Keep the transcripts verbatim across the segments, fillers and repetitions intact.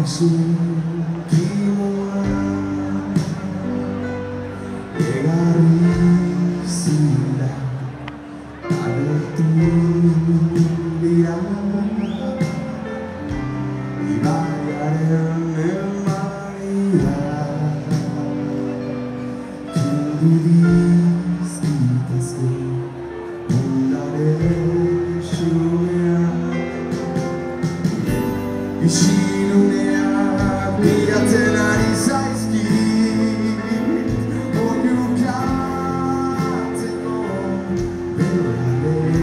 私君は絵がりすぎだあれとリラ今やれねまいだ君好きです女でしゅ石の根や苦手なりさえ好きお湯かってこべられ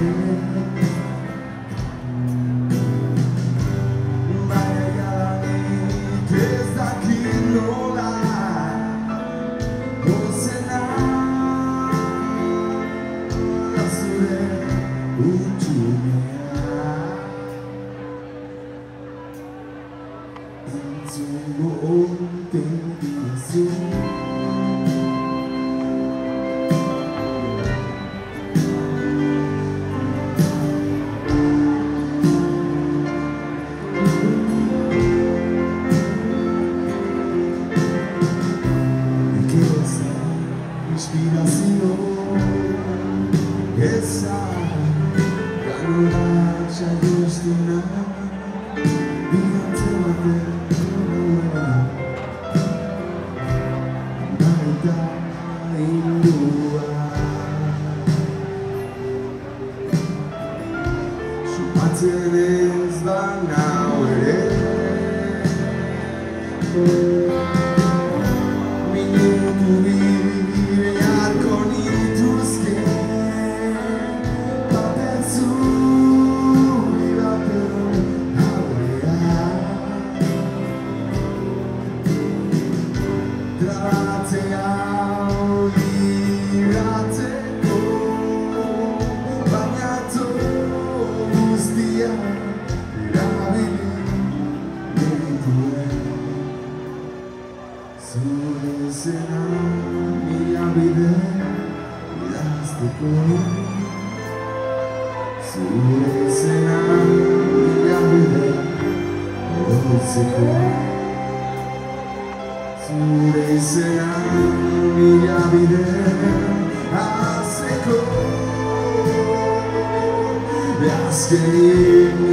前からに手先のらどうせな忘れ宇宙にいつも元気ですInspiración esa calurosa Agustina Vigante Mateo Naita Indua Sumatenes van a oler Minuto brillar con tus que papel azul iba pero ahora trate a olvidarte bagnato gustia Sulle sera mia vide elastico Sulle sera mia vide elastico Sulle sera mia vide elastico Las que